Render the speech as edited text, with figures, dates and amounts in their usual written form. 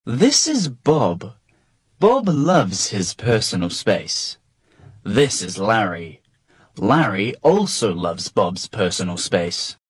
This is Bob. Bob loves his personal space. This is Larry. Larry also loves Bob's personal space.